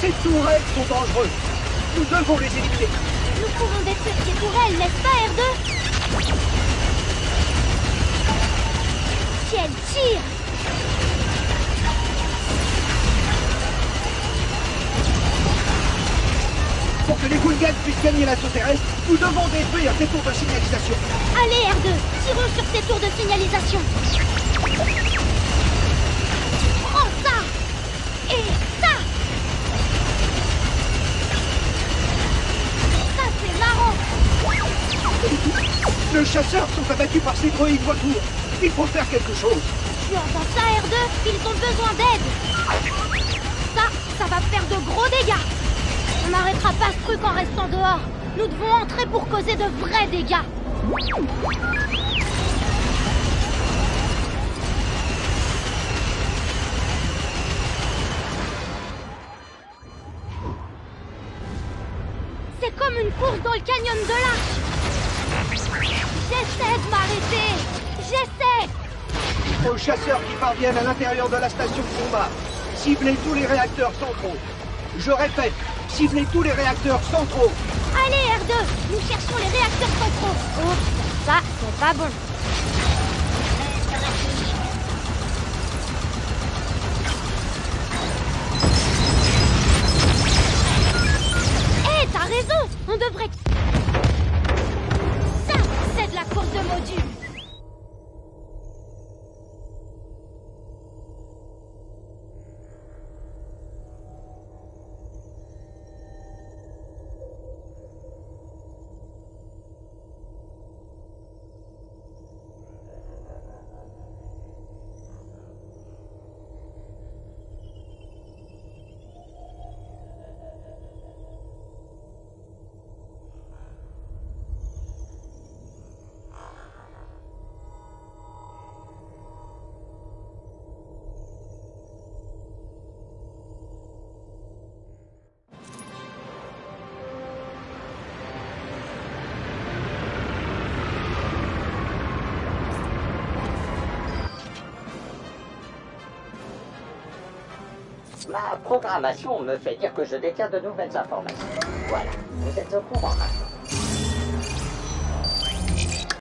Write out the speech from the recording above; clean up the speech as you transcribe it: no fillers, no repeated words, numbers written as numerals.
Ces tourelles sont dangereuses. Nous devons les éliminer. Nous pouvons détruire ces tourelles, n'est-ce pas, R2? Quel tir! Pour que les Gungans puissent gagner l'assaut terrestre, nous devons détruire ces tours de signalisation. Allez, R2, tirons sur ces tours de signalisation. Prends ça! Et ça! Ça, c'est marrant! Les chasseurs sont abattus par ces droïdes vautours. Il faut faire quelque chose. Tu entends ça, R2? Ils ont besoin d'aide. Ça va faire de gros dégâts. On n'arrêtera pas ce truc en restant dehors. Nous devons entrer pour causer de vrais dégâts. C'est comme une course dans le canyon de l'Arche. J'essaie de m'arrêter. J'essaie. Aux chasseurs qui parviennent à l'intérieur de la station de combat, ciblez tous les réacteurs centraux. Je répète, ciblez tous les réacteurs centraux. Allez, R2, nous cherchons les réacteurs centraux. Oups, ça, c'est pas bon. Hé, t'as raison, on devrait... Ça, c'est de la course de modules. Ma programmation me fait dire que je détiens de nouvelles informations. Voilà, vous êtes au courant maintenant.